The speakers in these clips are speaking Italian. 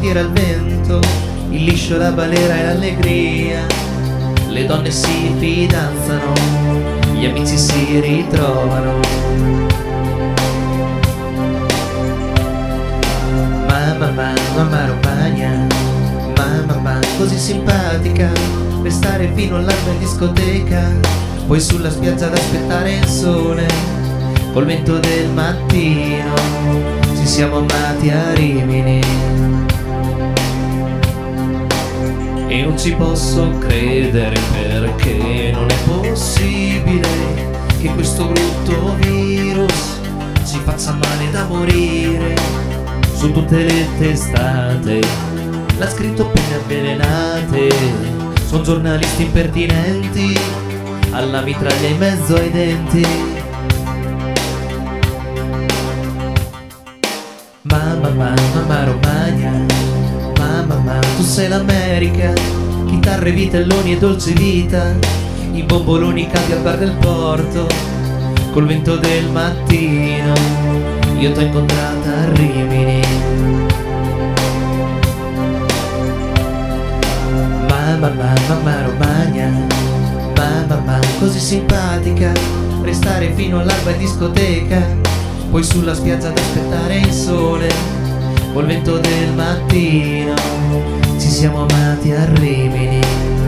schiera il vento, il liscio, la balera e l'allegria. Le donne si fidanzano, gli amici si ritrovano. Mamma Romagna, mamma così simpatica, restare fino all'alba in discoteca, poi sulla spiaggia ad aspettare il sole, col vento del mattino, ci siamo amati a Rimini. E non ci posso credere perché non è possibile che questo brutto virus ci faccia male da morire. Su tutte le testate l'ha scritto penne avvelenate, son giornalisti impertinenti, alla mitraglia in mezzo ai denti. Mamma Romagna, mamma tu sei l'America, chitarre, vitelloni e dolce vita, i bomboloni caldi al bar del porto, col vento del mattino, io t'ho incontrata a Rimini. Mamma Romagna, mamma così simpatica, restare fino all'alba in discoteca, poi sulla spiaggia ad aspettare il sole, col vento del mattino, ci siamo amati a Rimini.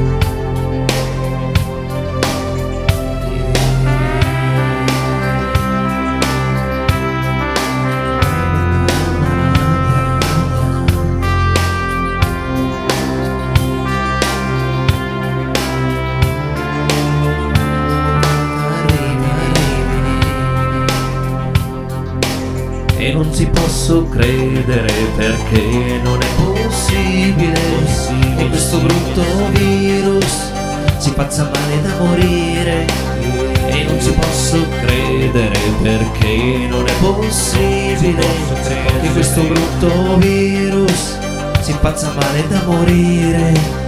E non ci posso credere perché non è possibile che questo brutto virus ci faccia male da morire. E non ci posso credere perché non è possibile che questo brutto virus ci faccia male da morire.